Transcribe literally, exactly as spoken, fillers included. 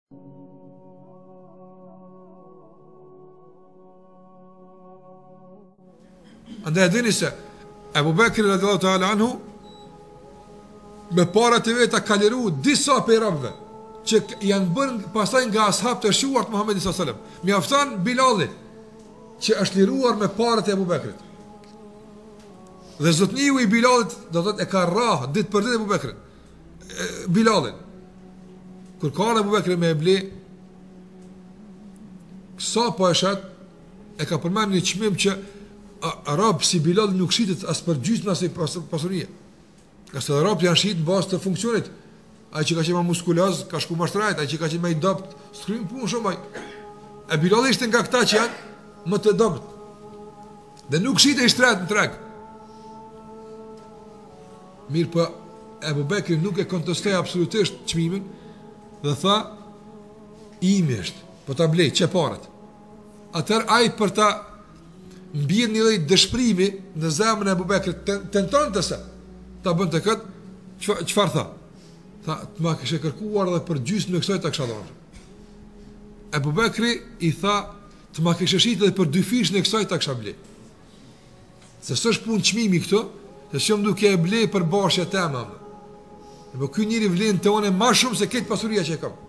Andaj e dini se Ebu Bekri radhiyallahu ta'ala anhu me parat e veta ka liru disa prej robëve që janë bërë pastaj nga ashab të shuar të Muhamedit sallallahu alaihi wasallam. Mjafton Bilali që është liruar me parat e Ebu Bekrit. Dhe zotniu i Bilalit do thotë e ka rrah ditë për ditë Ebu Bekrin. Bilalin. Kur ka Ebu Bekri me ble, sa po e shet, e ka përmendur një çmim që Arab si Bilal nuk shitet as për gjysmë as për pasurie. Ka se Arab janë shit në bazë të funksionit. Ai që ka qenë më muskuloz, ka shku më shtrajt, ai që ka qenë më i dopt, skrim punë shumë ai. E Bilal ishte nga këta që janë më të dopt. Dhe nuk shitej shtrajt në treg. Mirë po Ebu Bekri nuk e kontestoi absolutisht çmimin dhe tha imi është, po ta blej çe parat. Atëherë ai për ta mbjell një lloj dëshpërimi në zemrën e Ebu Bekrit, tentonte se ta bënte kët, çfarë tha? Tha, të ma këshe kërkuar dhe për gjysmë në kësaj ta kisha dhënë. Ebu Bekri i tha, të ma këshe shitë dhe për dy fish në kësaj ta kisha ble. Se s'është punë çmimi këtu, se shumë duke e ble për bashkë tema. Po ky njeri vlen te one më shumë se këtë pasuria që e kam.